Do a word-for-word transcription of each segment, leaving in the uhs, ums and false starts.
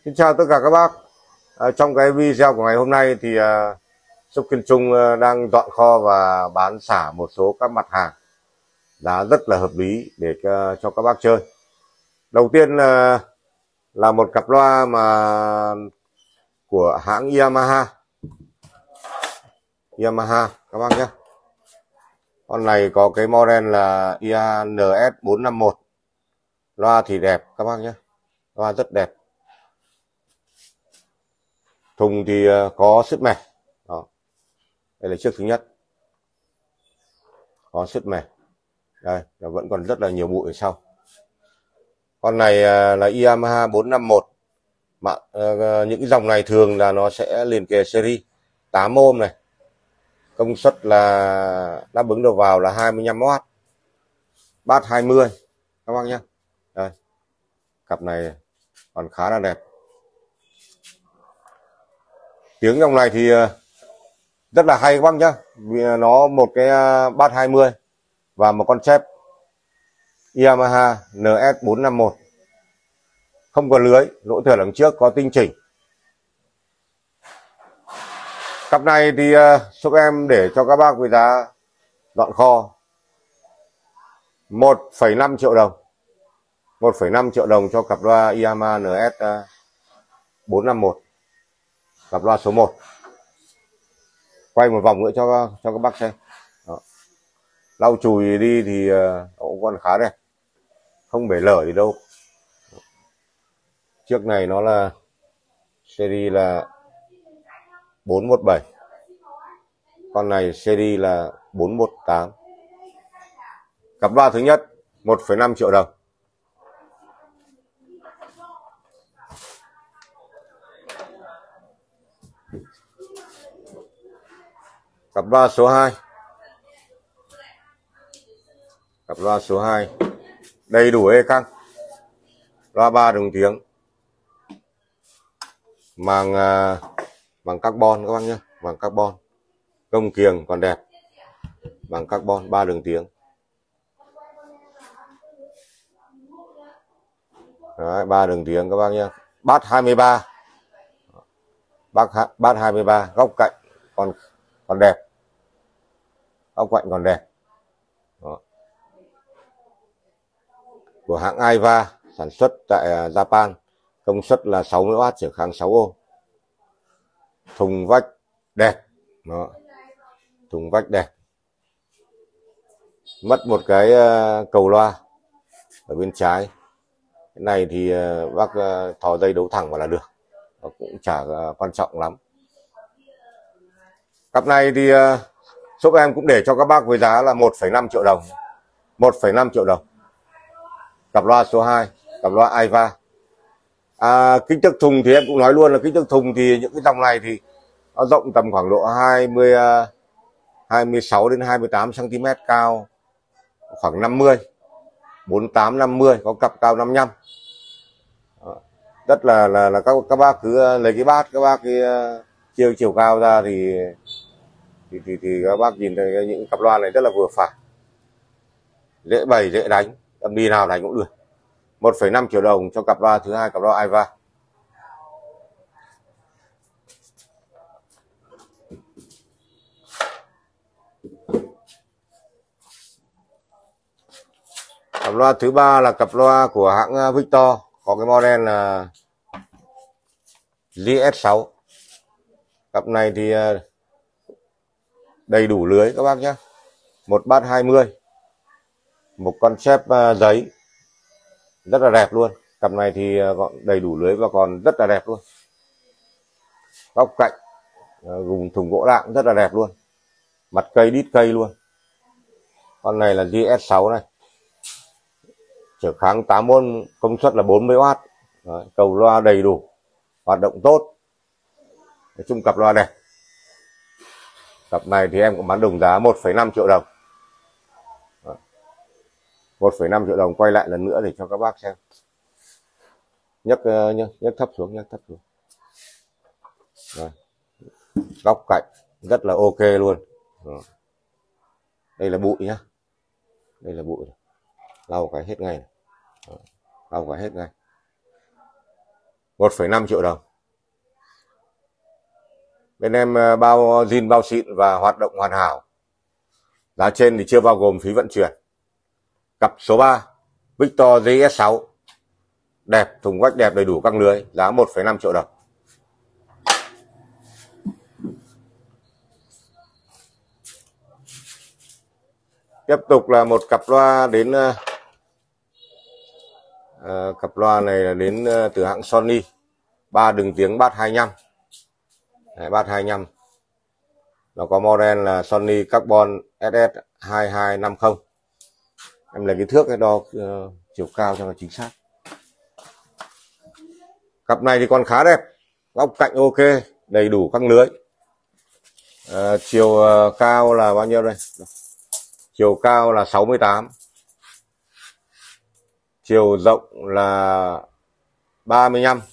Xin chào tất cả các bác. À, trong cái video của ngày hôm nay thì à, Shop Kiên Trung à, đang dọn kho và bán xả một số các mặt hàng giá rất là hợp lý để à, cho các bác chơi. Đầu tiên là là một cặp loa mà của hãng Yamaha. Yamaha các bác nhé. Con này có cái model là i a en ét bốn năm một. Loa thì đẹp các bác nhé. Loa rất đẹp. Thùng thì có sứt mẻ. Đó. Đây là chiếc thứ nhất. Có sứt mẻ. Đây, nó vẫn còn rất là nhiều bụi ở sau. Con này là Yamaha bốn năm một. Mà uh, những cái dòng này thường là nó sẽ liền kề series tám ôm này. Công suất là đáp ứng đầu vào là hai mươi lăm oát. Bass hai mươi các bác nhé. Đây. Cặp này còn khá là đẹp. Tiếng dòng này thì rất là hay các bác nhá, vì nó một cái bass hai mươi và một con chép Yamaha en ét bốn năm một, không có lưới, lỗ thửa đằng trước có tinh chỉnh. Cặp này thì shop em để cho các bác với giá dọn kho một phẩy năm triệu đồng. một phẩy năm triệu đồng cho cặp loa Yamaha en ét bốn năm một, cặp loa số một. Quay một vòng nữa cho cho các bác xem. Đó. Lau chùi đi thì cũng còn khá đẹp, không bể lở gì đâu. Chiếc này nó là series là bốn một bảy, con này series là bốn một tám. Cặp loa thứ nhất một phẩy năm triệu đồng. Cặp loa số hai. Cặp loa số hai đầy đủ ê căng. Loa ba đồng tiếng. Màng màng carbon các bác nhé, màng carbon. Công kiềng còn đẹp. Màng carbon ba đường tiếng. Đấy, ba đường tiếng các bác nhé. Bass hai mươi ba. Bass hai mươi ba, góc cạnh còn còn đẹp. Góc cạnh còn đẹp. Đó. Của hãng Aiva, sản xuất tại Japan, công suất là sáu mươi oát, trở kháng sáu ôm. Thùng vách đẹp. Đó. Thùng vách đẹp. Mất một cái cầu loa ở bên trái. Cái này thì bác thò dây đấu thẳng vào là được, nó cũng chả quan trọng lắm. Cặp này thì shop em cũng để cho các bác với giá là một phẩy năm triệu đồng. một phẩy năm triệu đồng. Cặp loa số hai, cặp loa Aiva. À, kích thước thùng thì em cũng nói luôn là kích thước thùng thì những cái dòng này thì nó rộng tầm khoảng độ hai mươi, hai mươi sáu đến hai mươi tám xăng ti mét, cao khoảng năm mươi, bốn mươi tám năm mươi, có cặp cao năm mươi lăm. Đó. Rất là là là các các bác cứ lấy cái bát, các bác cái chia chiều cao ra thì thì thì, thì các bác nhìn thấy những cặp loa này rất là vừa phải, dễ bày dễ đánh, âm đi nào đánh cũng được. một phẩy năm triệu đồng cho cặp loa thứ hai, cặp loa Aiva. Cặp loa thứ ba là cặp loa của hãng Victor, có cái model là giê ét sáu. Cặp này thì đầy đủ lưới các bác nhé. Một bass hai mươi, một con chép giấy rất là đẹp luôn. Cặp này thì đầy đủ lưới và còn rất là đẹp luôn. Góc cạnh vùng thùng gỗ lạng rất là đẹp luôn. Mặt cây đít cây luôn. Con này là giê ét sáu này. Trở kháng tám ôm, công suất là bốn mươi oát. Đấy, cầu loa đầy đủ, hoạt động tốt. Nói chung cặp loa đẹp. Cặp này thì em cũng bán đồng giá một phẩy năm triệu đồng. một phẩy năm triệu đồng. Quay lại lần nữa để cho các bác xem. Nhấc nhấc, nhấc thấp xuống, nhấc thấp xuống. Rồi. Góc cạnh rất là ok luôn. Rồi. Đây là bụi nhá. Đây là bụi. Lau cái hết ngay. Lau cái hết ngay. một phẩy năm triệu đồng. Bên em bao zin bao xịn và hoạt động hoàn hảo. Giá trên thì chưa bao gồm phí vận chuyển. Cặp số ba Victor giê ét sáu, đẹp, thùng vách đẹp, đầy đủ căng lưới, giá một phẩy năm triệu đồng. Tiếp tục là một cặp loa đến uh, cặp loa này là đến uh, từ hãng Sony, ba đường tiếng bass hai mươi lăm. Đấy, bass hai mươi lăm. Nó có model là Sony Carbon ét ét hai hai năm không. Em lấy cái thước cái đo uh, chiều cao cho nó chính xác. Cặp này thì còn khá đẹp, góc cạnh ok, đầy đủ căng lưới. À, chiều uh, cao là bao nhiêu đây? Chiều cao là sáu mươi tám, chiều rộng là ba mươi lăm,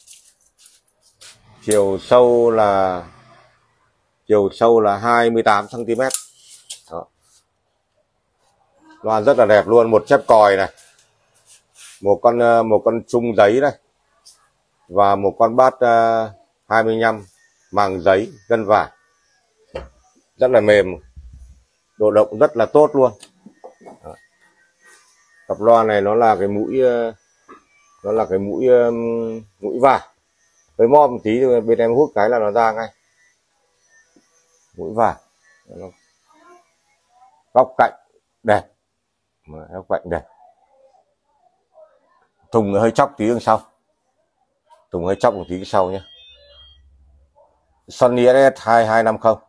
chiều sâu là chiều sâu là hai mươi tám xăng ti mét. Đó. Loa rất là đẹp luôn, một chép còi này, một con một con trung giấy này, và một con bass uh, hai mươi lăm màng giấy gân vải, rất là mềm, độ động rất là tốt luôn. Đó. Cặp loa này nó là cái mũi nó là cái mũi mũi vải, với mo một tí bên em hút cái là nó ra ngay. Mũi vải, góc cạnh đẹp, góc cạnh đẹp. Thùng hơi chóc tí đằng sau, thùng hơi chóc một tí sau nhé. Sony ét ét hai hai năm không.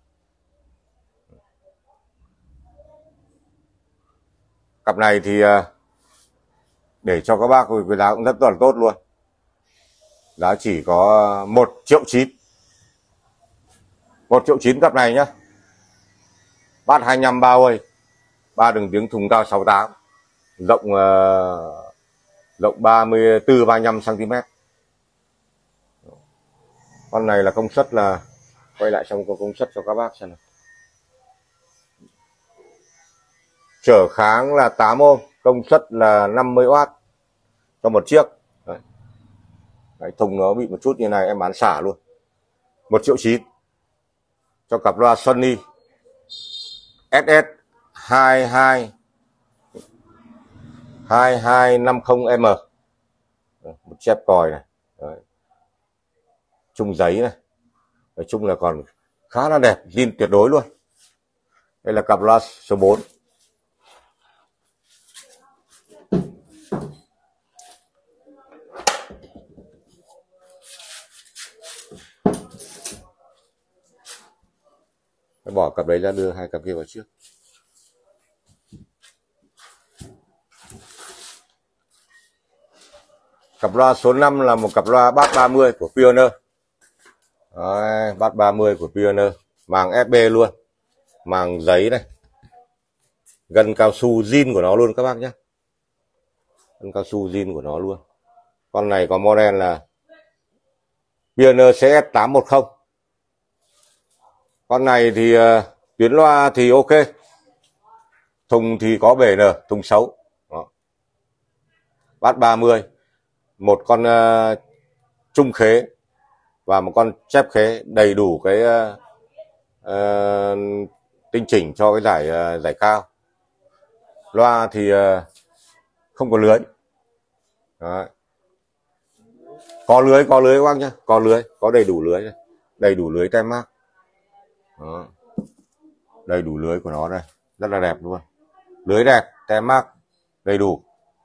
Cặp này thì để cho các bác với giá cũng rất là tốt luôn. Giá chỉ có một triệu chín. một triệu chín cặp này nhá. Bass hai mươi lăm bao ơi. ba đường tiếng, thùng cao sáu mươi tám. Rộng uh, rộng ba mươi tư ba mươi lăm xăng ti mét. Con này là công suất là, quay lại xong có công suất cho các bác xem nào. Trở kháng là tám ôm, công suất là năm mươi oát cho một chiếc. Đấy. Đấy, thùng nó bị một chút như này em bán xả luôn. một triệu chín cho cặp loa Sony ét ét hai hai hai hai năm không M. Một chép còi này. Đấy. Chung giấy này. Nói chung là còn khá là đẹp, zin tuyệt đối luôn. Đây là cặp loa số bốn. Bỏ cặp đấy ra, đưa hai cặp kia vào trước. Cặp loa số năm là một cặp loa bass ba mươi của Pioneer. Đấy, bass ba mươi của Pioneer, màng ép bê luôn, màng giấy này, gân cao su zin của nó luôn các bác nhé, gân cao su zin của nó luôn. Con này có model là Pioneer xê ét tám một không. Con này thì uh, tuyến loa thì ok, thùng thì có bể nở, thùng xấu. Đó. Bass ba mươi, một con uh, trung khế và một con chép khế, đầy đủ cái uh, uh, tinh chỉnh cho cái giải uh, giải cao. Loa thì uh, không có lưới. Đấy. Có lưới, có lưới các bác nhá, có lưới, có đầy đủ lưới, đầy đủ lưới tem mác. Đó. Đầy đủ lưới của nó đây, rất là đẹp luôn, lưới đẹp, tem mác đầy đủ.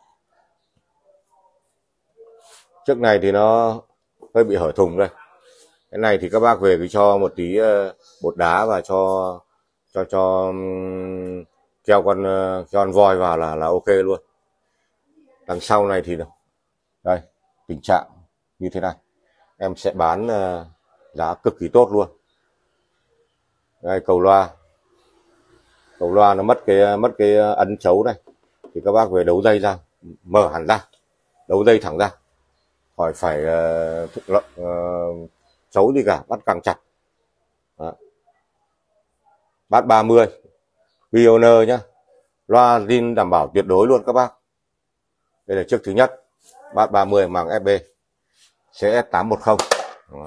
Trước này thì nó hơi bị hở thùng đây, cái này thì các bác về cứ cho một tí bột đá và cho cho cho um, keo con uh, keo con voi vào là là ok luôn. Đằng sau này thì đây tình trạng như thế này, em sẽ bán uh, giá cực kỳ tốt luôn. Đây, cầu loa, cầu loa nó mất cái mất cái ấn chấu này, thì các bác về đấu dây ra, mở hẳn ra, đấu dây thẳng ra, khỏi phải uh, uh, chấu gì cả, bắt càng chặt. Đó. Bass ba mươi Pioneer nhá, loa zin đảm bảo tuyệt đối luôn các bác. Đây là chiếc thứ nhất, bass ba mươi màng ép bê. xê ét tám một không. Đó.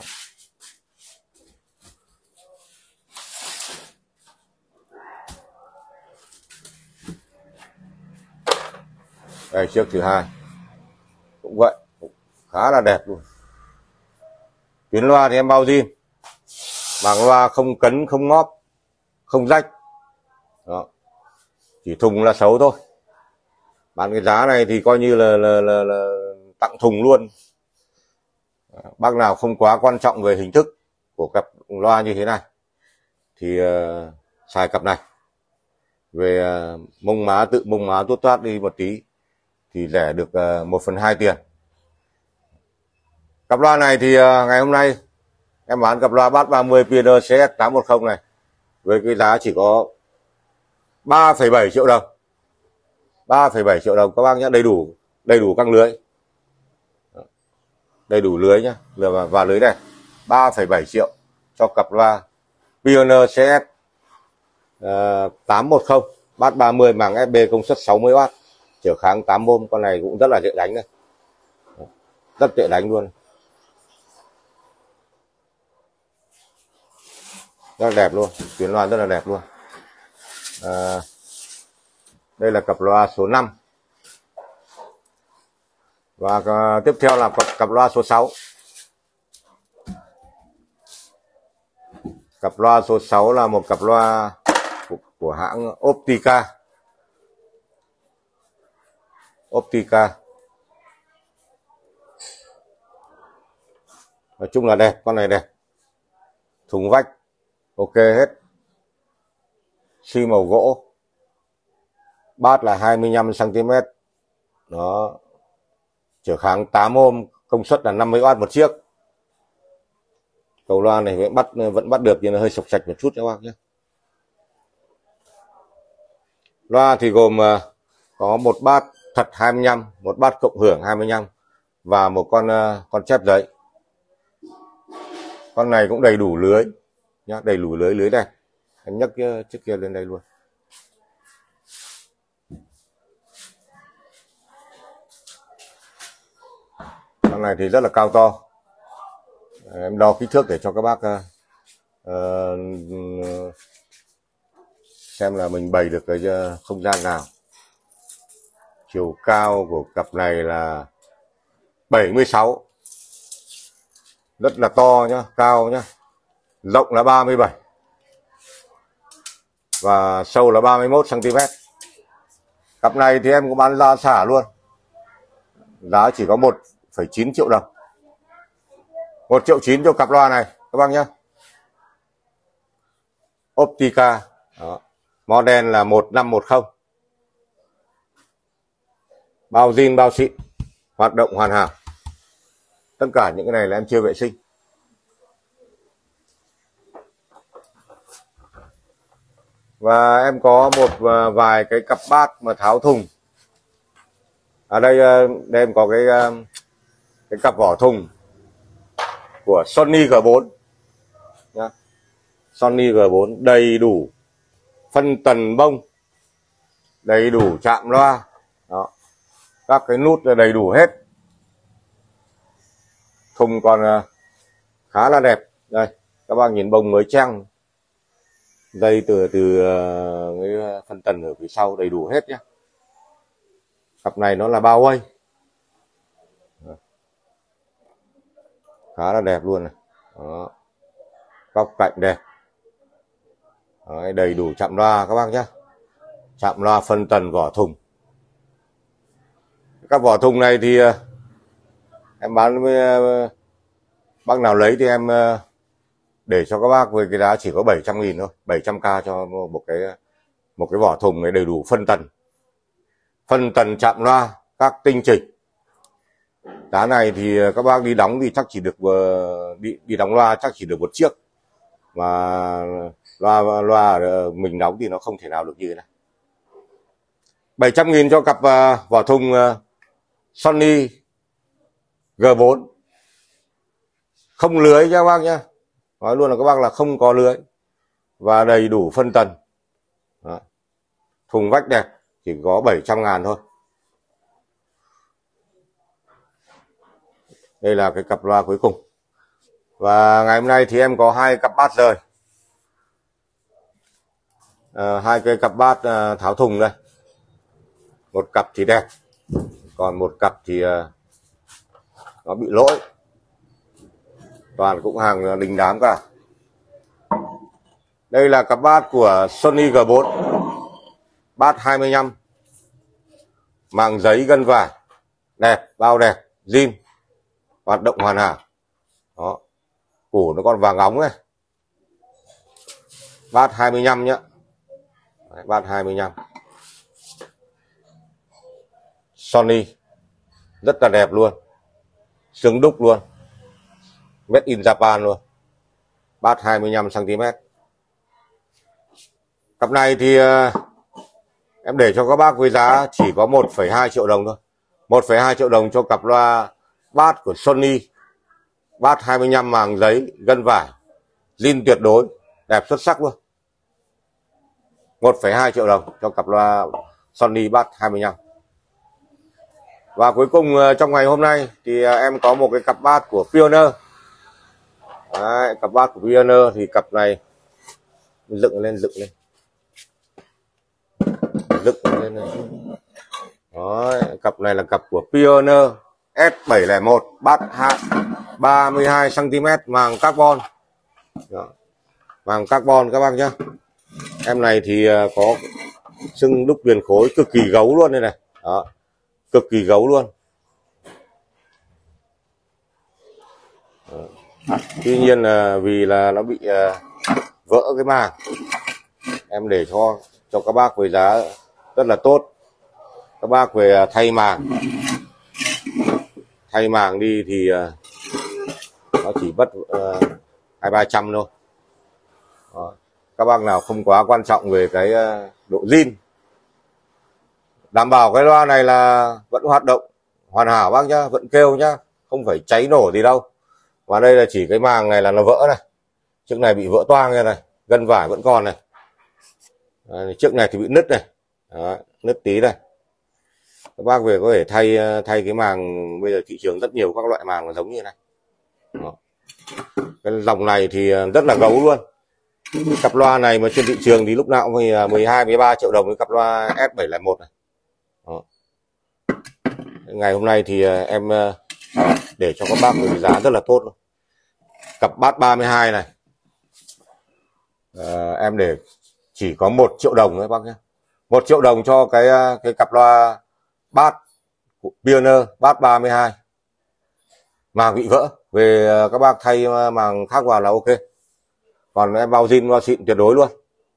Đây chiếc thứ hai cũng vậy, cũng khá là đẹp luôn. Tuyến loa thì em bao zin, màng loa không cấn, không ngóp, không rách. Đó. Chỉ thùng là xấu thôi. Bán cái giá này thì coi như là, là, là, là tặng thùng luôn. Bác nào không quá quan trọng về hình thức của cặp loa như thế này thì uh, xài cặp này. Về uh, mông má, tự mông má tuốt toát đi một tí thì rẻ được uh, một phần hai tiền. Cặp loa này thì uh, ngày hôm nay em bán cặp loa Bass ba mươi Pioneer xê ét tám một không này với cái giá chỉ có ba phẩy bảy triệu đồng. ba phẩy bảy triệu đồng các bác nhé, đầy đủ đầy đủ căng lưới. Đầy đủ lưới nhá, và, và lưới này ba phẩy bảy triệu cho cặp loa Pioneer xê ét uh, tám một không Bass ba mươi màng ép bê công suất sáu mươi oát, trở kháng tám ohm. Con này cũng rất là dễ đánh này. Rất dễ đánh luôn. Rất là đẹp luôn, tuyến loa rất là đẹp luôn. À, đây là cặp loa số năm. Và uh, tiếp theo là cặp, cặp loa số sáu. Cặp loa số sáu là một cặp loa của, của hãng Optica. Optica. Nói chung là đẹp, con này đẹp. Thùng vách ok hết. Xi màu gỗ. Bass là hai mươi lăm xăng ti mét. Đó. Trở kháng tám ohm, công suất là năm mươi oát một chiếc. Cầu loa này vẫn bắt vẫn bắt được nhưng nó hơi sộc sạch một chút các bác nhé. Loa thì gồm uh, có một bass thật hai mươi lăm, một bass cộng hưởng hai mươi lăm và một con uh, con chép giấy. Con này cũng đầy đủ lưới nhá, đầy đủ lưới lưới đẹp. Em nhấc uh, chiếc kia lên đây luôn. Con này thì rất là cao to. Em đo kích thước để cho các bác uh, uh, xem là mình bày được cái uh, không gian nào. Chiều cao của cặp này là bảy mươi sáu. Rất là to nhá, cao nhá. Rộng là ba mươi bảy. Và sâu là ba mươi mốt xăng ti mét. Cặp này thì em cũng bán ra xả luôn. Giá chỉ có một phẩy chín triệu đồng. một triệu chín cho cặp loa này các bác nhé. Optica. Đó. Model là một năm một không. Bao zin bao xịn, hoạt động hoàn hảo. Tất cả những cái này là em chưa vệ sinh. Và em có một vài cái cặp bass mà tháo thùng. Ở đây đây em có cái cái cặp vỏ thùng của Sony G bốn nhá. Sony G bốn đầy đủ phân tần bông, đầy đủ chạm loa. Đó. Các cái nút đầy đủ hết. Thùng còn khá là đẹp. Đây, các bác nhìn bông mới trang. Dây từ từ cái phân tần ở phía sau đầy đủ hết nhé. Cặp này nó là bao quay. Khá là đẹp luôn này. Đó. Góc cạnh đẹp. Đấy, đầy đủ chạm loa các bác nhé. Chạm loa, phân tần, vỏ thùng. Các vỏ thùng này thì em bán với bác nào lấy thì em để cho các bác với cái giá chỉ có bảy trăm nghìn thôi, bảy trăm k cho một cái một cái vỏ thùng này đầy đủ phân tần. Phân tần, chạm loa, các tinh chỉnh. Giá này thì các bác đi đóng thì chắc chỉ được đi đi đóng loa chắc chỉ được một chiếc. Mà loa loa mình đóng thì nó không thể nào được như thế này. bảy trăm nghìn cho cặp vỏ thùng Sony G bốn. Không lưới nha các bác nhé. Nói luôn là các bác là không có lưới. Và đầy đủ phân tần. Đó. Thùng vách đẹp. Chỉ có bảy trăm ngàn thôi. Đây là cái cặp loa cuối cùng. Và ngày hôm nay thì em có hai cặp bát rời, à, hai cái cặp bát à, tháo thùng đây. Một cặp thì đẹp, còn một cặp thì à, nó bị lỗi. Toàn cũng hàng đình đám cả. Đây là cặp bát của Sony G bốn, bát hai mươi lăm, màng giấy gân vải, đẹp, bao đẹp, zin, hoạt động hoàn hảo. Đó, củ nó còn vàng óng này. Bát hai mươi lăm nhá. Đấy, bát hai mươi lăm Sony, rất là đẹp luôn, xứng đúc luôn, made in Japan luôn. Bát hai mươi lăm xăng ti mét. Cặp này thì uh, em để cho các bác với giá chỉ có một phẩy hai triệu đồng thôi. một phẩy hai triệu đồng cho cặp loa bát của Sony, bát hai mươi lăm màng giấy gân vải, zin tuyệt đối, đẹp xuất sắc luôn. một phẩy hai triệu đồng cho cặp loa Sony bát hai mươi lăm. Và cuối cùng trong ngày hôm nay thì em có một cái cặp bát của Pioneer. Đấy, cặp bát của Pioneer thì cặp này dựng lên dựng lên dựng lên này. Đấy, cặp này là cặp của Pioneer S bảy không một, bát ba mươi hai xăng ti mét, màng carbon. Đó, màng carbon các bác nhá. Em này thì có xưng đúc viền khối cực kỳ gấu luôn đây này. Đó, cực kỳ gấu luôn. Đó. Tuy nhiên là vì là nó bị vỡ cái màng, em để cho cho các bác với giá rất là tốt. Các bác về thay màng thay màng đi thì nó chỉ mất hai ba trăm thôi. Đó. Các bác nào không quá quan trọng về cái độ zin, đảm bảo cái loa này là vẫn hoạt động hoàn hảo bác nhá, vẫn kêu nhá, không phải cháy nổ gì đâu. Và đây là chỉ cái màng này là nó vỡ này, chiếc này bị vỡ toang này, này gân vải vẫn còn này. Đấy, chiếc này thì bị nứt này. Đó, nứt tí này. Các bác về có thể thay thay cái màng, bây giờ thị trường rất nhiều các loại màng giống như này. Đó. Cái dòng này thì rất là gấu luôn. Cặp loa này mà trên thị trường thì lúc nào cũng mười hai mười ba triệu đồng với cặp loa S bảy không một này. Đó. Ngày hôm nay thì em để cho các bác với giá rất là tốt luôn. Cặp bát ba mươi hai này à, em để chỉ có một triệu đồng đấy bác nhé. Một triệu đồng cho cái cái cặp loa bát của Pioneer bát ba mươi hai, màng bị vỡ, về các bác thay màng khác vào là ok. Còn em bao zin bao xịn tuyệt đối luôn.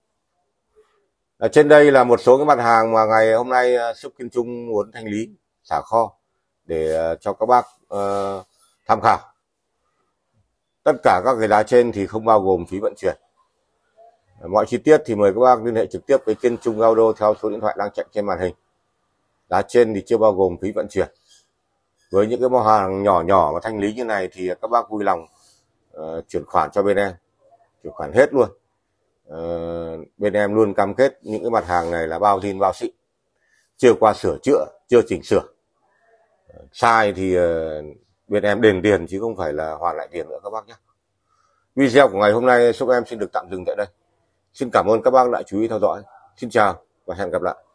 Ở trên đây là một số cái mặt hàng mà ngày hôm nay shop Kiên Trung muốn thanh lý xả kho để cho các bác uh, tham khảo. Tất cả các cái giá trên thì không bao gồm phí vận chuyển. Mọi chi tiết thì mời các bác liên hệ trực tiếp với Kiên Trung Audio theo số điện thoại đang chạy trên màn hình. Giá trên thì chưa bao gồm phí vận chuyển. Với những cái món hàng nhỏ nhỏ mà thanh lý như này thì các bác vui lòng uh, chuyển khoản cho bên em, chuyển khoản hết luôn. Uh, bên em luôn cam kết những cái mặt hàng này là bao zin bao xịn, chưa qua sửa chữa, chưa chỉnh sửa. Uh, sai thì uh, bên em đền tiền chứ không phải là hoàn lại tiền nữa các bác nhé. Video của ngày hôm nay shop em xin được tạm dừng tại đây. Xin cảm ơn các bác đã chú ý theo dõi. Xin chào và hẹn gặp lại.